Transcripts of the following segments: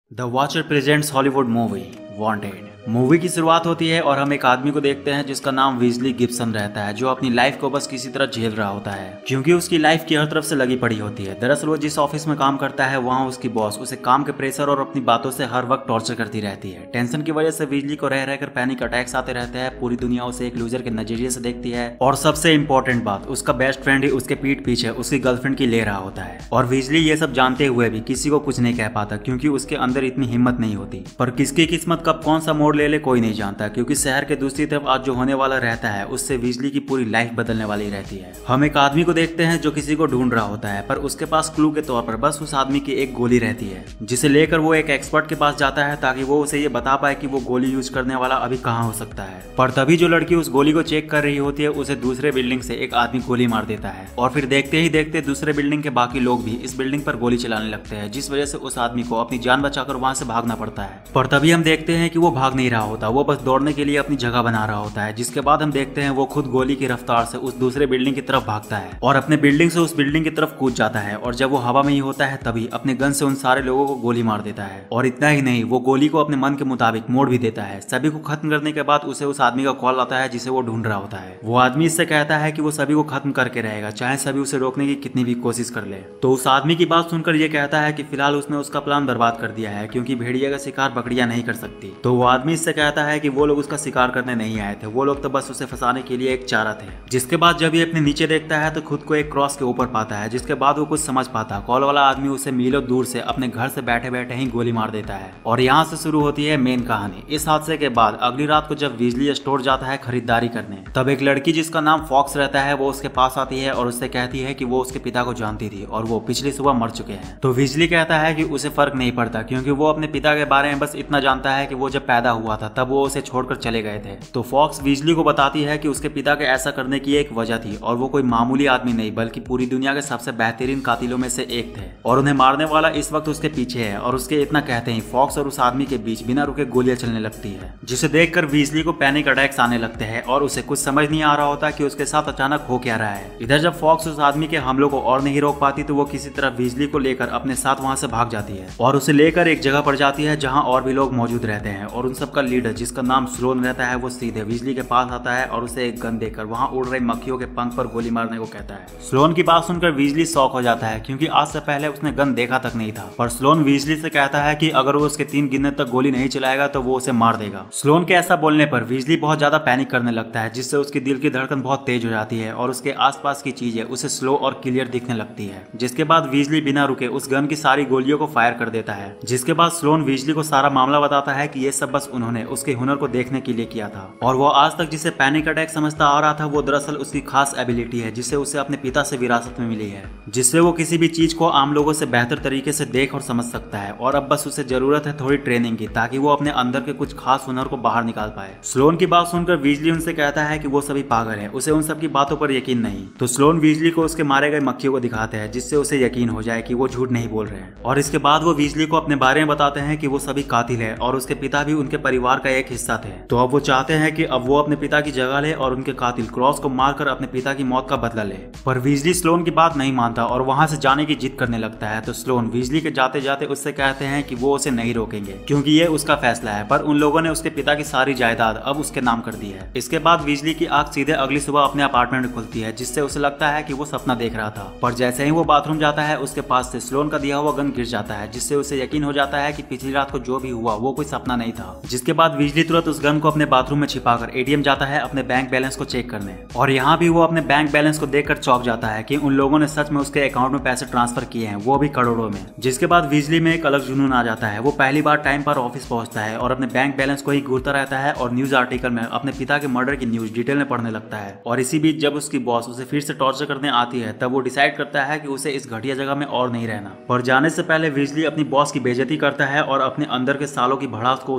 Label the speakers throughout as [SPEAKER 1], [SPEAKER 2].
[SPEAKER 1] The watcher presents Hollywood movie wanted. Movie की शुरुआत होती है और हम एक आदमी को देखते हैं जिसका नाम वीजली गिब्सन रहता है, जो अपनी लाइफ को बस किसी तरह झेल रहा होता है क्योंकि उसकी लाइफ की हर तरफ से लगी पड़ी होती है। दरअसल वो जिस ऑफिस में काम करता है वहाँ उसकी बॉस उसे काम के प्रेशर और अपनी बातों से हर वक्त टॉर्चर करती रहती है। टेंशन की वजह से वीजली को रह रहकर पैनिक अटैक्स आते रहते हैं। पूरी दुनिया उसे एक लूजर के नजरिए से देखती है और सबसे इंपॉर्टेंट बात, उसका बेस्ट फ्रेंड ही उसके पीठ पीछे उसकी गर्लफ्रेंड की ले रहा होता है। और वीजली ये सब जानते हुए भी किसी को कुछ नहीं कह पाता क्योंकि उसके अंदर इतनी हिम्मत नहीं होती। पर किसकी किस्मत कब कौन सा मोड़ ले ले कोई नहीं जानता, क्योंकि शहर के दूसरी तरफ आज जो होने वाला रहता है उससे वीजली की पूरी लाइफ बदलने वाली रहती है। हम एक आदमी को देखते हैं जो किसी को ढूंढ रहा होता है, पर उसके पास क्लू के तौर पर बस उस आदमी की एक गोली रहती है, जिसे लेकर वो एक एक्सपर्ट के पास जाता है ताकि वो उसे ये बता पाए कि वो गोली यूज करने वाला अभी कहाँ हो सकता है। पर तभी जो लड़की उस गोली को चेक कर रही होती है उसे दूसरे बिल्डिंग से एक आदमी गोली मार देता है और फिर देखते ही देखते दूसरे बिल्डिंग के बाकी लोग भी इस बिल्डिंग पर गोली चलाने लगते हैं, जिस वजह से उस आदमी को अपनी जान बचाकर वहां से भागना पड़ता है। पर तभी हम देखते हैं कि वो भाग नहीं रहा होता, वो बस दौड़ने के लिए अपनी जगह बना रहा होता है। जिसके बाद हम देखते हैं वो खुद गोली की रफ्तार से उस दूसरे बिल्डिंग की तरफ भागता है और अपने बिल्डिंग से उस बिल्डिंग की तरफ कूद जाता है। और जब वो हवा में ही होता है तभी अपने गन से उन सारे लोगों को गोली मार देता है। और इतना ही नहीं, वो गोली को अपने मन के मुताबिक मोड़ भी देता है। सभी को खत्म करने के बाद उसे उस आदमी का कॉल आता है जिसे वो ढूंढ रहा होता है। वो आदमी इससे कहता है कि वो सभी को खत्म करके रहेगा, चाहे सभी उसे रोकने की कितनी भी कोशिश कर ले। तो उस आदमी की बात सुनकर ये कहता है कि फिलहाल उसने उसका प्लान बर्बाद कर दिया है क्योंकि भेड़िया का शिकार बकरियां नहीं कर सकती। तो वो आदमी इससे कहता है कि वो लोग उसका शिकार करने नहीं आए थे, वो लोग तो बस उसे फंसाने के लिए एक चारा थे। जिसके बाद जब ये अपने नीचे देखता है तो खुद को एक क्रॉस के ऊपर पाता है, जिसके बाद वो कुछ समझ पाता। कॉल वाला आदमी उसे मीलों दूर से अपने घर से बैठे बैठे ही गोली मार देता है। और यहाँ से शुरू होती है मेन कहानी। इस हादसे के बाद अगली रात को जब वीजली स्टोर जाता है खरीदारी करने, तब एक लड़की जिसका नाम फॉक्स रहता है वो उसके पास आती है और उससे कहती है कि वो उसके पिता को जानती थी और वो पिछली सुबह मर चुके हैं। तो वीजली कहता है कि उसे फर्क नहीं पड़ता क्योंकि वो अपने पिता के बारे में बस इतना जानता है कि वो जब पैदा हुआ था तब वो उसे छोड़कर चले गए थे। तो फॉक्स वीजली को बताती है कि उसके पिता के ऐसा करने की एक वजह थी और वो कोई मामूली आदमी नहीं बल्कि पूरी दुनिया के सबसे बेहतरीन कातिलों में से एक थे और उन्हें मारने वाला इस वक्त उसके पीछे है। और उसके इतना कहते ही फॉक्स और उस आदमी के बीच बिना रुके गोलियां चलने लगती है, जिसे देखकर वीजली को पैनिक अटैक्स आने लगते हैं और उसे कुछ समझ नहीं आ रहा होता कि उसके साथ अचानक हो क्या रहा है। इधर जब फॉक्स उस आदमी के हमलों को और नहीं रोक पाती तो वो किसी तरह वीजली को लेकर अपने साथ वहां से भाग जाती है और उसे लेकर एक जगह पर जाती है जहां और भी लोग मौजूद रहते हैं। और उन सबका लीडर जिसका नाम स्लोन रहता है वो सीधे वीजली के पास आता है और उसे एक गन देकर वहां उड़ रही मक्खियों के पंख पर गोली मारने को कहता है। स्लोन की बात सुनकर वीजली शॉक हो जाता है क्योंकि आज से पहले उसने गन देखा तक नहीं था। पर स्लोन वीजली से कहता है कि अगर वो उसके 3 गिनने तक गोली नहीं चलाएगा तो वो उसे मार देगा। स्लोन के ऐसा बोलने पर वीजली बहुत ज्यादा पैनिक करने लगता है, जिससे उसकी दिल की धड़कन बहुत तेज हो जाती है और उसके आसपास की चीजें उसे स्लो और क्लियर दिखने लगती है। जिसके बाद वीजली बिना रुके उस गन की सारी गोलियों को फायर कर देता है। जिसके बाद स्लोन वीजली को सारा मामला बताता है कि ये सब बस उन्होंने उसके हुनर को देखने के लिए किया था और वो आज तक जिसे पैनिक अटैक समझता आ रहा था वो दरअसल उसकी खास एबिलिटी है जिसे उसे अपने पिता से विरासत में मिली है, जिससे वो किसी भी चीज को आम लोगों से बेहतर तरीके से देख और समझ सकता है। और अब बस उसे जरूरत है थोड़ी ट्रेनिंग की ताकि वो अपने अंदर के कुछ खास हुनर को बाहर निकाल पाए। स्लोन की बात सुनकर वीजली उनसे कहता है कि वो सभी पागल है, उसे उन सब की बातों पर यकीन नहीं। तो स्लोन वीजली को उसके मारे गए मक्खियों को दिखाते हैं जिससे उसे यकीन हो जाए कि वो झूठ नहीं बोल रहे हैं। और इसके बाद वो वीजली को अपने बारे में बताते हैं कि वो सभी कातिल है और उसके पिता भी उनके परिवार का एक हिस्सा थे। तो अब वो चाहते हैं कि अब वो अपने पिता की जगह ले और उनके कातिल क्रॉस को मारकर अपने पिता की मौत का बदला ले। पर वीजली स्लोन की बात नहीं मानता और वहां से जाने की जिद करने लगता है। तो स्लोन वीजली के जाते जाते उससे कहते हैं कि वो उसे नहीं रोकेंगे क्योंकि ये उसका फैसला है। पर उन लोगों ने उसके पिता की सारी जायदाद अब उसके नाम कर दी है। इसके बाद वीजली की आंख सीधे अगली सुबह अपने अपार्टमेंट में खुलती है, जिससे उसे लगता है कि वो सपना देख रहा था। पर जैसे ही वो बाथरूम जाता है उसके पास से स्लोन का दिया हुआ गन गिर जाता है, जिससे उसे यकीन हो जाता है कि पिछली रात को जो भी हुआ वो कोई सपना नहीं था। जिसके बाद वीजली तुरंत उस गन को अपने बाथरूम में छिपाकर एटीएम जाता है अपने बैंक बैलेंस को चेक करने। और यहाँ भी वो अपने बैंक बैलेंस को देखकर चौंक जाता है कि उन लोगों ने सच में उसके अकाउंट में पैसे ट्रांसफर किए हैं, वो भी करोड़ों में। जिसके बाद वीजली में एक अलग जुनून आ जाता है। वो पहली बार टाइम पर ऑफिस पहुंचता है और अपने बैंक बैलेंस को ही घूरता रहता है और न्यूज आर्टिकल में अपने पिता के मर्डर की न्यूज डिटेल में पढ़ने लगता है। और इसी बीच जब उसकी बॉस उसे फिर से टॉर्चर करने आती है तब वो डिसाइड करता है कि उसे इस घटिया जगह में और नहीं रहना। पर जाने से पहले वीजली अपनी बॉस की बेइज्जती करता है और अपने अंदर के सालों की भड़ास को उस पर निकाल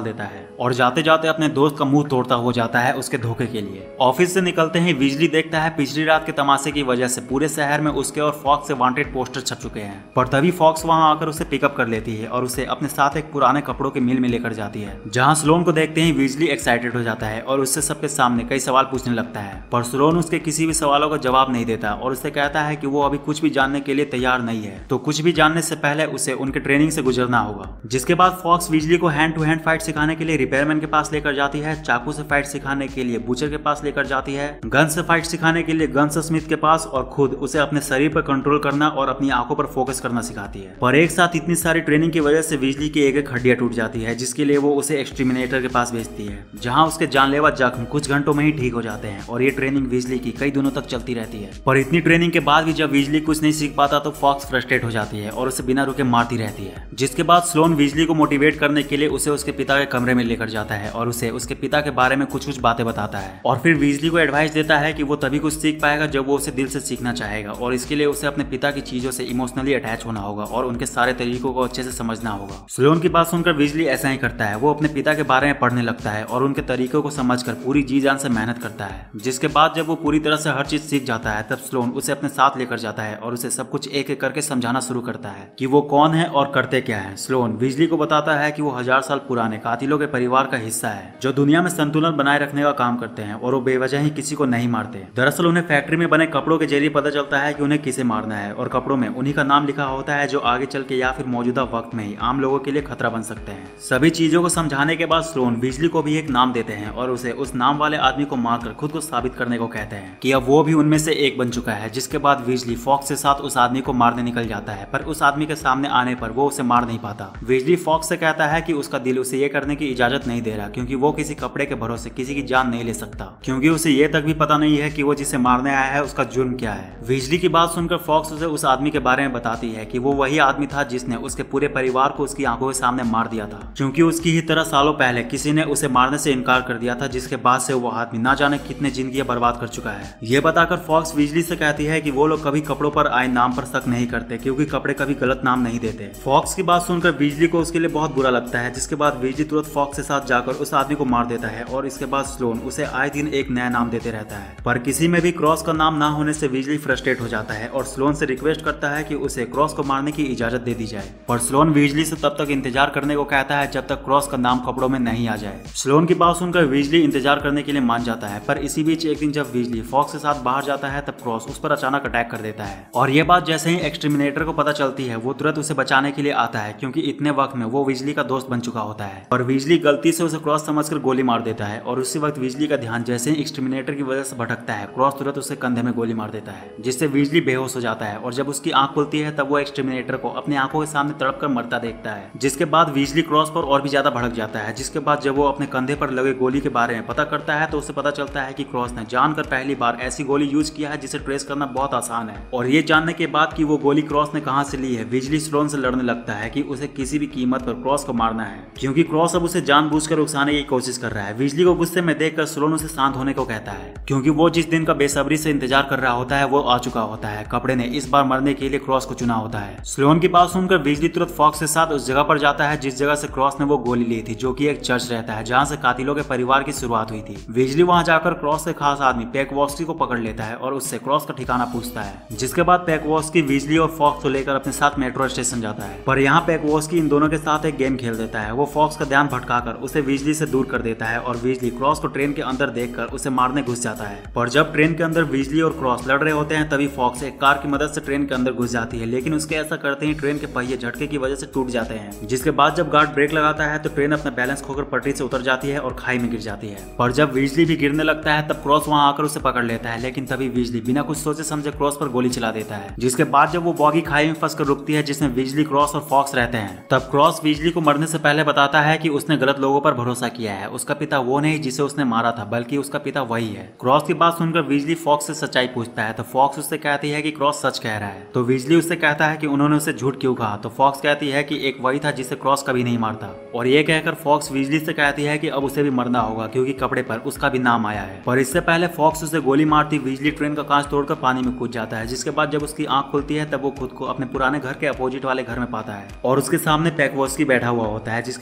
[SPEAKER 1] देता है और जाते जाते अपने दोस्त का मुंह तोड़ता हो जाता है उसके धोखे के लिए। ऑफिस से निकलते ही वीजली देखता है पिछली रात के तमाशे की वजह से पूरे शहर में उसके और फॉक्स से वांटेड पोस्टर छप चुके हैं। पर तभी फॉक्स वहां आकर उसे पिकअप कर लेती है और उसे अपने साथ एक पुराने कपड़ों के मिल में लेकर जाती है, जहां स्लोन को देखते ही वीजली एक्साइटेड हो जाता है और उससे सबके सामने कई सवाल पूछने लगता है। पर स्लोन उसके किसी भी सवालों का जवाब नहीं देता और उससे कहता है कि वो अभी कुछ भी जानने के लिए तैयार नहीं है, तो कुछ भी जानने से पहले उसे उनके ट्रेनिंग से गुजरना होगा। जिसके बाद फॉक्स वीजली को हैंड टू हैंड फाइट सिखाने के लिए रिपेयरमैन के पास लेकर जाती है, चाकू से फाइट सिखाने के लिए बूचर के पास लेकर जाती है, गन से फाइट सिखाने के लिए गन्स स्मिथ के पास और खुद उसे अपने शरीर पर कंट्रोल करना और अपनी आंखों पर फोकस करना सिखाती है। पर एक साथ इतनी सारी ट्रेनिंग की वजह से वीजली की एक हड्डियां टूट जाती है, जिसके लिए वो उसे एक्सटर्मिनेटर के पास भेजती है, जहां उसके जानलेवा जख्म कुछ घंटों में ही ठीक हो जाते हैं और ये ट्रेनिंग वीजली की कई दिनों तक चलती रहती है। पर इतनी ट्रेनिंग के बाद भी जब वीजली कुछ नहीं सीख पाता तो फॉक्स फ्रस्ट्रेट हो जाती है और उसे बिना रुके मारती रहती है। जिसके बाद स्लोन वीजली को मोटिवेट करने के लिए उसे उसके पिता के कमरे में लेकर जाता है और उसे उसके पिता के बारे में कुछ बातें बताता है और फिर वीजली को एडवाइस देता है कि वो तभी कुछ सीख पाएगा जब वो उसे दिल से सीखना चाहेगा और इसके लिए उसे अपने पिता की चीजों से इमोशनली अटैच होना होगा और उनके सारे तरीकों को अच्छे से समझना होगा। स्लोन की बात सुनकर वीजली ऐसा ही करता है, वो अपने पिता के बारे में पढ़ने लगता है और उनके तरीकों को समझकर पूरी जी जान से मेहनत करता है। जिसके बाद जब वो पूरी तरह से हर चीज सीख जाता है तब स्लोन उसे अपने साथ लेकर जाता है और उसे सब कुछ एक एक करके समझाना शुरू करता है कि वो कौन है और करते क्या है। स्लोन वीजली को बताता है कि वो 1000 साल पुराने कातिलों के परिवार का हिस्सा है जो दुनिया में संतुलन बनाए रखने का काम करते हैं और वो बेवजह ही किसी को नहीं मारते। दरअसल उन्हें फैक्ट्री में बने कपड़ों के जरिए पता चलता है कि उन्हें किसे मारना है और कपड़ों में उन्हीं का नाम लिखा होता है जो आगे चल के या फिर मौजूदा वक्त में ही आम लोगों के लिए खतरा बन सकते हैं। सभी चीजों को समझाने के बाद स्लोन वीजली को भी एक नाम देते हैं और उसे उस नाम वाले आदमी को मारकर खुद को साबित करने को कहते हैं कि अब वो भी उनमें से एक बन चुका है। जिसके बाद वीजली फॉक्स के साथ उस आदमी को मारने निकल जाता है, पर उस आदमी के सामने आने पर वो उसे मार नहीं पाता। वीजली फॉक्स से कहता है कि उसका दिल उसे ये करने की इजाजत नहीं दे रहा क्योंकि वो किसी कपड़े के भरोसे किसी की जान नहीं ले सकता, क्योंकि उसे ये तक भी पता नहीं है कि वो जिसे मारने आया है उसका जुर्म क्या है। वीजली की बात सुनकर फॉक्स उसे उस आदमी के बारे में बताती है कि वो वही आदमी था जिसने उसके पूरे परिवार को उसकी आंखों के सामने मार दिया था, क्योंकि उसकी ही तरह सालों पहले किसी ने उसे मारने से इनकार कर दिया था, जिसके बाद से वो आदमी ना जाने कितने जिंदगियां बर्बाद कर चुका है। ये बताकर फॉक्स वीजली से कहती है कि वो लोग कभी कपड़ों पर आए नाम पर शक नहीं करते क्योंकि कपड़े कभी गलत नाम नहीं देते। फॉक्स की बात सुनकर वीजली को उसके लिए बहुत बुरा लगता है, जिसके बाद वीजली तुरंत फॉक्स के साथ जाकर उस आदमी को मार देता है और इसके बाद स्लोन उसे आए दिन एक नया नाम देते रहता है। पर किसी में भी क्रॉस का नाम ना होने से वीजली फ्रस्ट्रेट हो जाता है और स्लोन से रिक्वेस्ट करता है कि उसे क्रॉस को मारने की इजाजत दे दी जाए। पर स्लोन वीजली से तब तक इंतजार करने को कहता है जब तक क्रॉस का नाम कपड़ों में नहीं आ जाए। स्लोन की बात सुनकर वीजली इंतजार करने के लिए मान जाता है, पर इसी बीच एक दिन जब वीजली फॉक्स के साथ बाहर जाता है तब क्रॉस उस पर अचानक अटैक कर देता है और ये बात जैसे ही एक्सटर्मिनेटर को पता चलती है वो तुरंत उसे बचाने के लिए आता है, क्योंकि इतने वक्त में वो वीजली का दोस्त बन चुका होता है। और वीजली गलती से उसे क्रॉस समझकर गोली मार देता है और उसी वक्त वीजली का ध्यान जैसे ही एक्सटर्मिनेटर की वजह से भटकता है, क्रॉस तुरंत उसे कंधे में गोली मार देता है, जिससे वीजली बेहोश हो जाता है और जब उसकी आंख खुलती है तब वो एक्सटर्मिनेटर को अपनी आंखों के सामने तड़प कर मरता देखता है। जिसके बाद वीजली क्रॉस पर और भी ज्यादा भड़क जाता है। जिसके बाद जब वो अपने कंधे पर लगे गोली के बारे में पता करता है तो उसे पता चलता है कि क्रॉस ने जानकर पहली बार ऐसी गोली यूज किया है जिसे ट्रेस करना बहुत आसान है। और ये जानने के बाद कि वो गोली क्रॉस ने कहां से ली है, वीजली स्लोन से लड़ने लगता है कि उसे किसी भी कीमत पर क्रॉस को मारना है, क्योंकि क्रॉस अब उसे जानबूझकर उकसाने की कोशिश कर रहा है। वीजली को गुस्से में देखकर स्लोन उसे शांत होने को कहता है, क्योंकि वो जिस दिन का बेसब्री से इंतजार कर रहा होता है वो आ चुका होता है। कपड़े ने इस बार मरने के लिए क्रॉस को चुना होता है। स्लोन की बात सुनकर वीजली तुरंत फॉक्स के साथ उस जगह पर जाता है जिस जगह से क्रॉस ने वो गोली ली थी, जो कि एक चर्च रहता है जहां से कातिलों के परिवार की शुरुआत हुई थी। वीजली वहां जाकर क्रॉस के खास आदमी पैकवॉस्की को पकड़ लेता है और उससे क्रॉस का ठिकाना पूछता है। जिसके बाद पैकवॉस्की वीजली और फॉक्स को लेकर अपने साथ मेट्रो स्टेशन जाता है, पर यहाँ पैकवॉस्की इन दोनों के साथ एक गेम खेल देता है। वो फॉक्स का ध्यान भटकाकर उसे वीजली से दूर कर देता है और वीजली क्रॉस को ट्रेन के अंदर देखकर उसे मारने घुस जाता है। पर जब ट्रेन के अंदर वीजली और क्रॉस लड़ रहे होते हैं तभी फॉक्स एक कार की मदद से ट्रेन के अंदर घुस जाती है, लेकिन उसके ऐसा करते ही ट्रेन के पहिए झटके की वजह से टूट जाते हैं। जिसके बाद जब गार्ड ब्रेक लगाता है तो ट्रेन अपना बैलेंस खोकर पटरी से उतर जाती है और खाई में गिर जाती है। पर जब वीजली भी गिरने लगता है तब क्रॉस वहां आकर उसे पकड़ लेता है, लेकिन तभी वीजली बिना कुछ सोचे समझे क्रॉस पर गोली चला देता है। जिसके बाद जब वो बॉगी खाई में फंसकर रुकती है जिसमें वीजली, क्रॉस और फॉक्स रहते हैं, तब क्रॉस वीजली को मरने से पहले बताता है कि उसने गलत लोगों पर भरोसा किया है। उसका पिता वो नहीं जिसे उसने मारा था, बल्कि उसका पिता वही है। क्रॉस की बात सुनकर वीजली फॉक्स से सच्चाई पूछता है तो फॉक्स उससे कहती है कि क्रॉस सच कह रहा है। तो वीजली उससे कहता है कि उन्होंने उसे झूठ क्यों कहा, तो फॉक्स कहती है कि एक वही था जिसे क्रॉस कभी नहीं मारता। और ये कहकर फॉक्स वीजली से कहती है कि अब उसे भी मरना होगा क्योंकि कपड़े पर उसका भी नाम आया है। पर इससे पहले फॉक्स उसे गोली मारती वीजली ट्रेन का कांच तोड़कर पानी में कूद जाता है। जिसके बाद जब उसकी आंख खुलती है तब वो खुद को अपने पुराने घर के अपोजिट वाले घर में पाता है और उसके सामने पैकवॉस्की बैठा हुआ होता है। जिसके बाद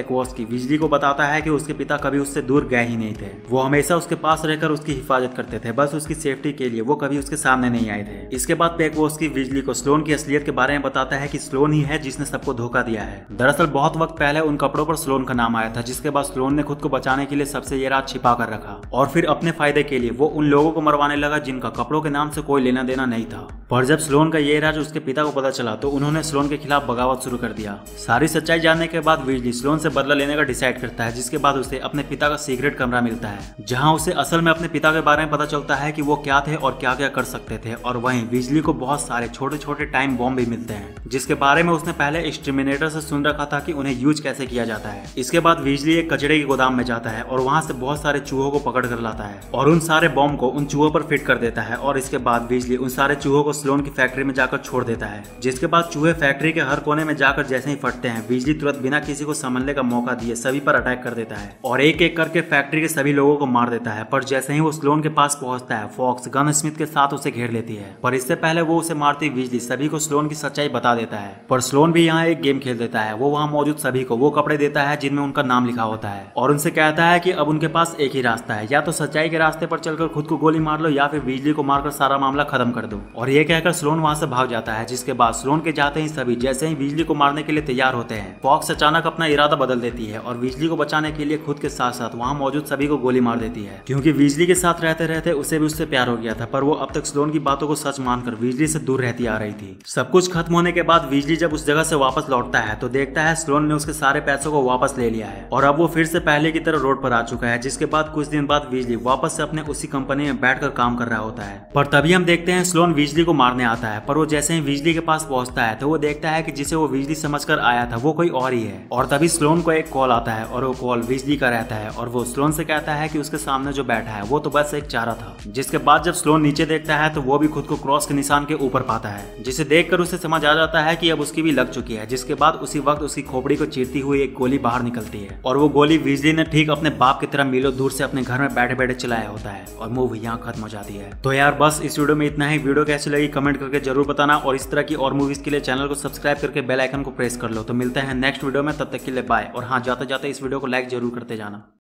[SPEAKER 1] पेकवॉस्की बिजली को बताता है कि उसके पिता कभी उससे दूर गए ही नहीं थे। वो हमेशा उसके पास रहकर उसकी हिफाजत करते थे, बस उसकी सेफ्टी के लिए वो कभी उसके सामने नहीं आए थे। इसके बाद पेकवॉस्की बिजली को स्लोन की असलियत के बारे में बताता है कि स्लोन ही है जिसने सबको धोखा दिया है। दरअसल बहुत वक्त पहले उन कपड़ों पर स्लोन का नाम आया था, जिसके बाद स्लोन ने खुद को बचाने के लिए सबसे ये राज छिपा कर रखा और फिर अपने फायदे के लिए वो उन लोगों को मरवाने लगा जिनका कपड़ों के नाम से कोई लेना देना नहीं था। पर जब स्लोन का ये राज उसके पिता को पता चला तो उन्होंने स्लोन के खिलाफ बगावत शुरू कर दिया। सारी सच्चाई जानने के बाद बिजली स्लोन से बदला लेने का डिसाइड करता है, जिसके बाद उसे अपने पिता का सीक्रेट कमरा मिलता है, जहां उसे असल में अपने पिता के बारे में पता चलता है कि वो क्या थे और क्या क्या कर सकते थे। और वहीं बिजली को बहुत सारे छोटे छोटे टाइम बॉम्ब भी मिलते हैं, जिसके बारे में उसने पहले एक्सटरमिनेटर से सुन रखा था कि उन्हें यूज कैसे किया जाता है। इसके बाद बिजली एक कचड़े के गोदाम में जाता है और वहां से बहुत सारे चूहों को पकड़ कर लाता है और उन सारे बॉम्ब को उन चूहों पर फिट कर देता है। और इसके बाद बिजली उन सारे चूहों को स्लोन की फैक्ट्री में जाकर छोड़ देता है, जिसके बाद चूहे फैक्ट्री के हर कोने में जाकर जैसे ही फटते हैं, बिजली तुरंत बिना किसी को संभलने का मौका दिए सभी पर अटैक कर देता है और एक एक करके फैक्ट्री के सभी लोगों को मार देता है। पर जैसे ही वो स्लोन के पास पहुंचता है, फॉक्स गन स्मिथ के साथ उसे घेर लेती है, पर इससे पहले वो उसे मारती बिजली सभी को स्लोन की सच्चाई बता देता है। पर स्लोन भी यहाँ एक गेम खेल देता है। वो वहाँ मौजूद सभी को वो कपड़े देता है जिनमें उनका नाम लिखा होता है और उनसे कहता है कि अब उनके पास एक ही रास्ता है, या तो सच्चाई के रास्ते पर चलकर खुद को गोली मार लो या फिर बिजली को मारकर सारा मामला खत्म कर दो। और ये कहकर स्लोन वहां से भाग जाता है, जिसके बाद स्लोन के जाते ही सभी जैसे ही बिजली को मारने के लिए तैयार होते हैं, फॉक्स अचानक अपना इरादा बदल देती है और बिजली को बचाने के लिए खुद के साथ साथ वहां मौजूद सभी को गोली मार देती है, क्योंकि बिजली के साथ रहते रहते उसे भी उससे प्यार हो गया था। पर वो अब तक स्लोन की बातों को सच मानकर बिजली से दूर रहती आ रही थी। सब कुछ खत्म होने के बाद बिजली जब उस जगह से वापस लौटता है तो देखता है स्लोन ने उसके सारे पैसों को वापस ले लिया है और अब वो फिर से पहले की तरह रोड पर आ चुका है। जिसके बाद कुछ दिन बाद बिजली वापस से अपने उसी कंपनी में बैठकर काम कर रहा होता है। पर तभी हम देखते हैं स्लोन बिजली को मारने आता है, पर वो जैसे ही बिजली के पास पहुंचता है तो वो देखता है कि जिसे वो बिजली समझकर आया था वो कोई और ही है। और तभी स्लोन को एक कॉल आता है और वो कॉल बिजली का रहता है और वो स्लोन से कहता है कि उसके सामने जो बैठा है वो तो बस एक चारा था। जिसके बाद जब स्लोन नीचे देखता है तो वो भी खुद को क्रॉस के निशान के ऊपर पाता है, जिसे देखकर उसे समझ आ जाता है कि अब उसकी भी लग चुकी है। जिसके बाद उसी वक्त उसकी खोपड़ी को चीरती हुई एक गोली बाहर निकलती है और वो गोली बिजली ने ठीक अपने बाप की तरह मीलों दूर से अपने घर में बैठे बैठे चलाया होता है और मूवी यहाँ खत्म हो जाती है। तो यार बस इस वीडियो में इतना ही। वीडियो कैसी लगी कमेंट करके जरूर बताना और इस तरह की और मूवीज के लिए चैनल को सब्सक्राइब करके बेल आइकन को प्रेस कर लो। तो मिलते हैं नेक्स्ट वीडियो में, तब तक के लिए बाय। और हाँ, जाते जाते इस वीडियो को लाइक जरूर करते जाना।